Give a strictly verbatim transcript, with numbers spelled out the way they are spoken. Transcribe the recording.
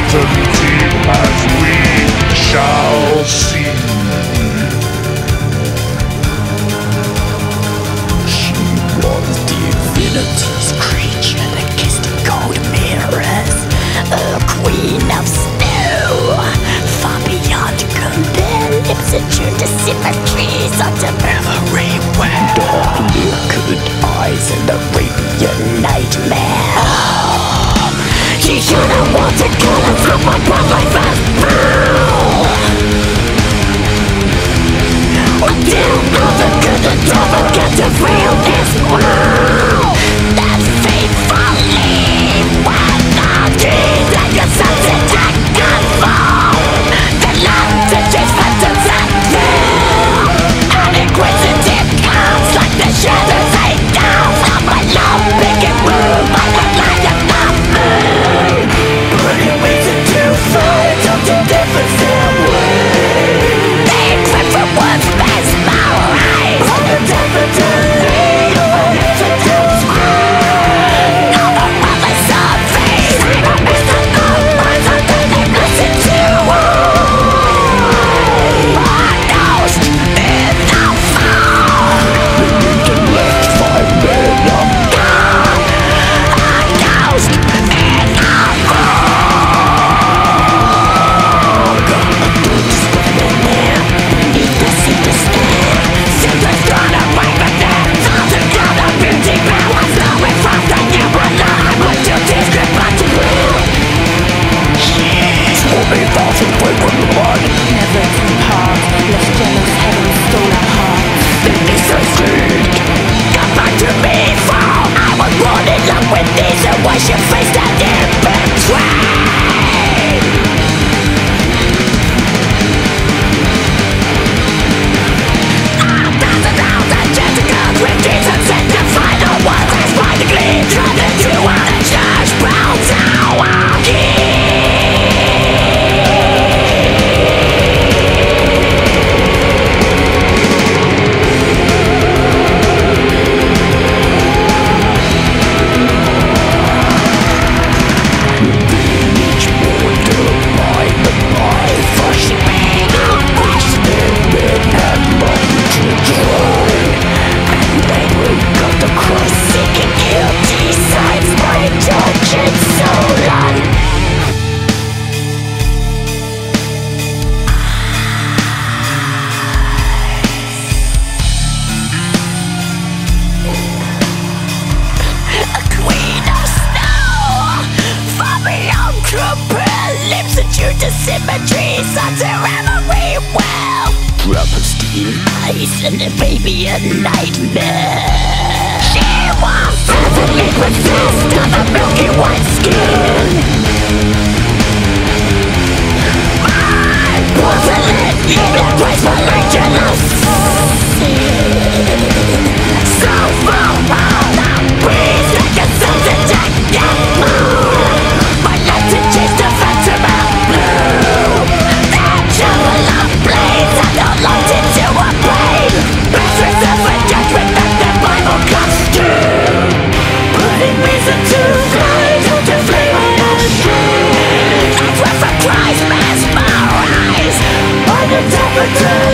eternity as we shall see. She was divinity's creature that kissed in cold mirrors, a queen of snow, far beyond compare. Lips attuned to symmetries under everywhere. Dark liquid eyes and Arabian nightmare. She should have watercolours from my pondlife as foul. Until all the good and devil get to feel this world. That faithfully when the keys and your sunset and camphor. The land to chase phantoms and kill. An imquisitive comes like the shadows they down from my love making room by the light of the moon. Burning reason to fight up to different stairways. They encrypt from words mesmerized. On the divinity of my lips and tips scream. All the world is surfaced. I'm a mist of the words until they listen to my nose in the fog. The left five men of God. A ghost in the fog. A good spinning there beneath the sea to stand. Simple's gonna break the net. All together beauty powers flowing from the new alive. What you describe but to will. She's moving off and break with blood. Never too hard, lest jealous heaven stole our hearts. Then they succeed. Come back to me, for I was born in love with these. And wash your face that in between. A thousand thousand tentacles with Jesus in the final words. As practically turned into an church brown tower key. Each mortal by the life worshipping Christ-spirit and mind to joy. And they will cut the cross seeking guilty sides by indulgent soul on. A queen of snow, far beyond compare. Lips attuned to symmetries under every well. Travesty eyes and a baby a nightmare. She was perfectly possessed of a milky white skin. My porcelain, even gracefully jealous. So far out the breeze like a sunset and moon. My life to chase the phantom of blue. That shovel of blades and no locked into a blade. Best reserved for judgment that the Bible comes to. Putting reason to flight to flame and shame. That's where for Christ mesmerized by the temperature.